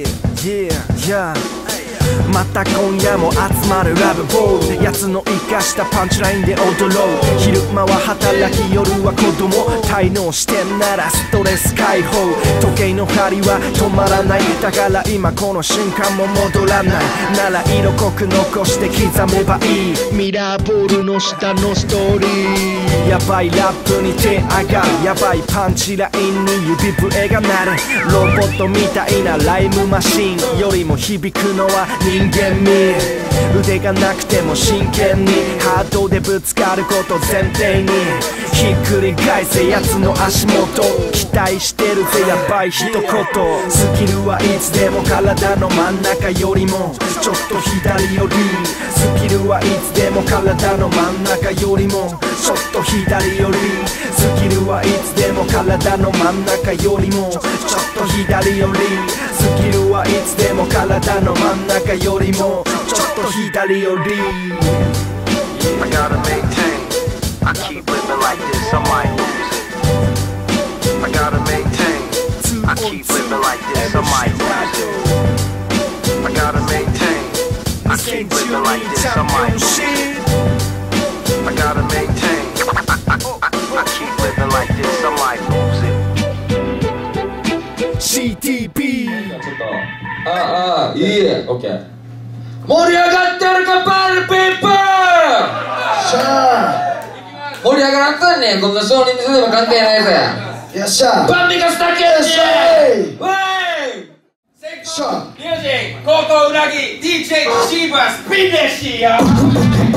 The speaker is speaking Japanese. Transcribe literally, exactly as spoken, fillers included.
Yeah, yeah また今夜も集まるラブボール奴の生かしたパンチラインで踊ろう昼間は働き夜は子供滞納してんならストレス解放時計の針は止まらないだから今この瞬間も戻らないなら色濃く残して刻めばいいミラーボールの下のストーリーやばいラップに手上がるやばいパンチラインに指笛が鳴るロボットみたいなライムマシンよりも響くのは人間味腕がなくても真剣にハートでぶつかること前提にひっくり返せ奴の足元期待してるぜやばい一言スキルはいつでも体の真ん中よりもちょっと左よりスキルはいつでも体の真ん中よりもちょっと左よりスキルはいつでも体の真ん中よりもちょっと左よりスキルはいつでも体の真ん中よりもちょっと左より I gotta maintain I keep living like this I might lose it I gotta maintain I keep living like this I might lose it I gotta maintain I keep living like this I might lose it I gotta maintain I, I, I, I keep living like this I might lose it シーティーピーちょっとああいいえ OK 盛り上がってるかパールピーポーしゃ盛り上がらんとんねんこんな少人数でも関係ないぜーよっしゃーバンビカスタケーシよっしゃーウェイしゃーミュージック、高校裏切り ディージェー シーバースピンでしよ